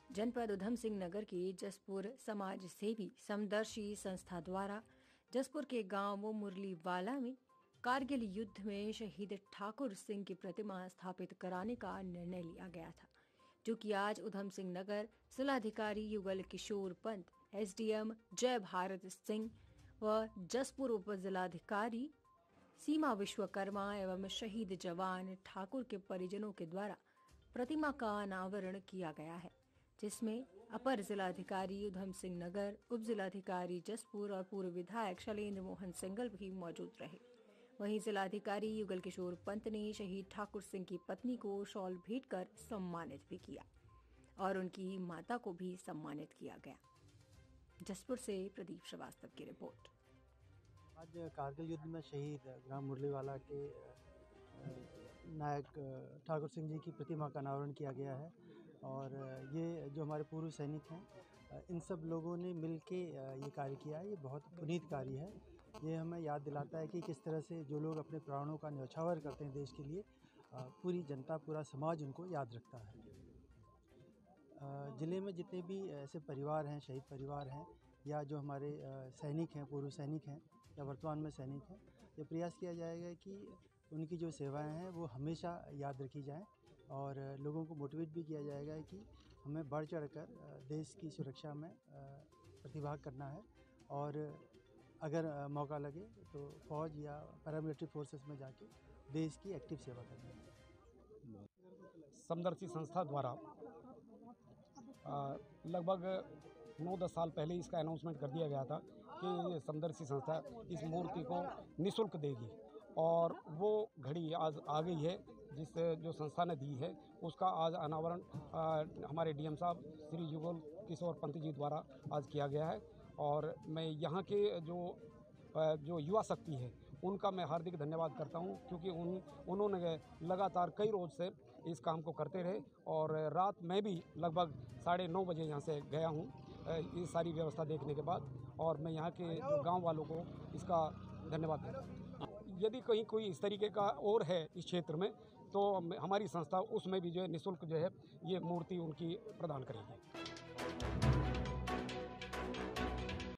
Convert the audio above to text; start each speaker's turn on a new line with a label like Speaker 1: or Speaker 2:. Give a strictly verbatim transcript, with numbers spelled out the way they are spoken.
Speaker 1: जनपद उधम सिंह नगर की जसपुर समाज सेवी समदर्शी संस्था द्वारा जसपुर के गांव मुरलीवाला में कारगिल युद्ध में शहीद ठाकुर सिंह की प्रतिमा स्थापित कराने का निर्णय लिया गया था, जो कि आज उधम सिंह नगर जिलाधिकारी युगल किशोर पंत, एसडीएम जय भारत सिंह व जसपुर उप जिलाधिकारी सीमा विश्वकर्मा एवं शहीद जवान ठाकुर के परिजनों के द्वारा प्रतिमा का अनावरण किया गया है, जिसमें अपर जिलाधिकारी उधम सिंह नगर, उप जिलाधिकारी जसपुर और पूर्व विधायक शैलेंद्र मोहन सिंगल भी मौजूद रहे। वहीं जिलाधिकारी युगल किशोर पंत ने शहीद ठाकुर सिंह की पत्नी को शॉल भेंट कर सम्मानित भी किया और उनकी माता को भी सम्मानित किया गया। जसपुर से प्रदीप श्रीवास्तव की रिपोर्ट।
Speaker 2: आज कारगिल युद्ध में शहीद ग्राम मुरलीवाला के नायक ठाकुर सिंह जी की प्रतिमा का अनावरण किया गया है और ये जो हमारे पूर्व सैनिक हैं, इन सब लोगों ने मिलके ये कार्य किया है। ये बहुत पुनीत कार्य है। ये हमें याद दिलाता है कि किस तरह से जो लोग अपने प्राणों का न्यौछावर करते हैं देश के लिए, पूरी जनता, पूरा समाज उनको याद रखता है। ज़िले में जितने भी ऐसे परिवार हैं, शहीद परिवार हैं या जो हमारे सैनिक हैं, पूर्व सैनिक हैं या वर्तमान में सैनिक हैं, ये प्रयास किया जाएगा कि उनकी जो सेवाएं हैं वो हमेशा याद रखी जाएं और लोगों को मोटिवेट भी किया जाएगा कि हमें बढ़ चढ़कर देश की सुरक्षा में प्रतिभाग करना है और अगर मौका लगे तो फौज या पैरामिलिट्री फोर्सेस में जाके देश की एक्टिव सेवा करनी है।
Speaker 3: समदर्शी संस्था द्वारा लगभग नौ दस साल पहले इसका अनाउंसमेंट कर दिया गया था कि समदर्शी संस्था इस मूर्ति को निःशुल्क देगी और वो घड़ी आज आ गई है, जिस जो संस्था ने दी है उसका आज अनावरण हमारे डीएम साहब श्री युगल किशोर पंत जी द्वारा आज किया गया है। और मैं यहाँ के जो जो युवा शक्ति है उनका मैं हार्दिक धन्यवाद करता हूँ, क्योंकि उन उन्होंने लगातार कई रोज से इस काम को करते रहे और रात में भी लगभग साढ़े नौ बजे यहाँ से गया हूँ ये सारी व्यवस्था देखने के बाद, और मैं यहाँ के जो गांव वालों को इसका धन्यवाद देता हूँ। यदि कहीं कोई इस तरीके का और है इस क्षेत्र में तो हमारी संस्था उसमें भी जो है निःशुल्क जो है ये मूर्ति उनकी प्रदान करेगी।